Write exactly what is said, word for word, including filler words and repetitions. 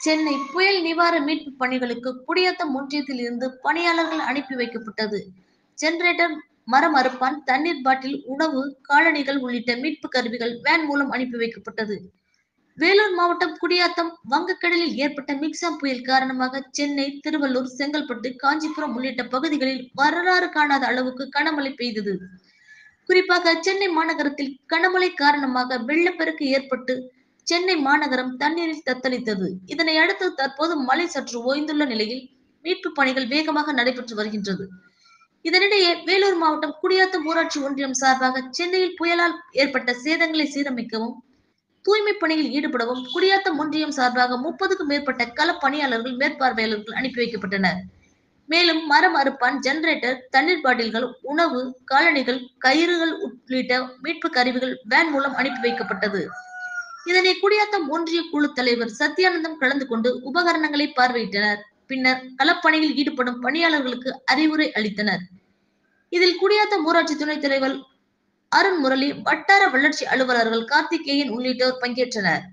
சென்னை புயல் நிவாரண மீட்பு பணிகளுக்கு குடியாத்தம் ஒன்றியத்தில் இருந்து பணியாளர்கள் அனுப்பி வைக்கப்பட்டது. ஜெனரேட்டர், மரம் அறுப்பான், தண்ணீர் பாட்டில், உணவு, காலணிகள் உள்ளிட்ட மீட்பு கருவிகள் வேன் மூலம் அனுப்பி வைக்கப்பட்டது. வேலூர் மாவட்டம் குடியாத்தம் வங்கக்கடலில் ஏற்பட்ட மிக்சாம் புயல் காரணமாக சென்னை, திருவள்ளூர், செங்கல்பட்டு, காஞ்சிபுரம் உள்ளிட்ட பகுதிகளில் வரலாறு காணாத அளவுக்கு கனமழை பெய்தது. குறிப்பாக சென்னை மாநகரத்தில் கனமழை காரணமாக வெள்ளப்பெருக்கு ஏற்பட்டு சென்னை மாநகரம் தண்ணீரில் தத்தளித்தது. இதனை அடுத்து தற்போது மழை சற்று ஓய்ந்துள்ள நிலையில் மீட்பு பணிகள் வேகமாக நடைபெற்று வருகின்றது. இதனிடையே வேலூர் மாவட்டம் குடியாத்தம் ஊராட்சி ஒன்றியம் சார்பாக சென்னையில் புயலால் ஏற்பட்ட சேதங்களை சீரமைக்கவும், தூய்மை பணியில் ஈடுபடவும் குடியாத்தம் ஒன்றியம் சார்பாக முப்பதுக்கும் மேற்பட்ட கள பணியாளர்கள், மேற்பார்வையாளர்கள் அனுப்பி வைக்கப்பட்டனர். மேலும் மரம் அறுப்பான், ஜெனரேட்டர், தண்ணீர் பாட்டில்கள், உணவு, காலணிகள், கயிறுகள் உள்ளிட்ட மீட்பு கருவிகள் வேன் மூலம் அனுப்பி வைக்கப்பட்டது. இதனை குடியாத்தம் ஒன்றிய குழு தலைவர் சத்யானந்தம் கலந்து கொண்டு உபகரணங்களை பார்வையிட்டனர். பின்னர் களப்பணியில் ஈடுபடும் பணியாளர்களுக்கு அறிவுரை அளித்தனர். இதில் குடியாத்தம் ஊராட்சி துணைத் தலைவர் அருண் முரளி, வட்டார வளர்ச்சி அலுவலர்கள் கார்த்திகேயன் உள்ளிட்டோர் பங்கேற்றனர்.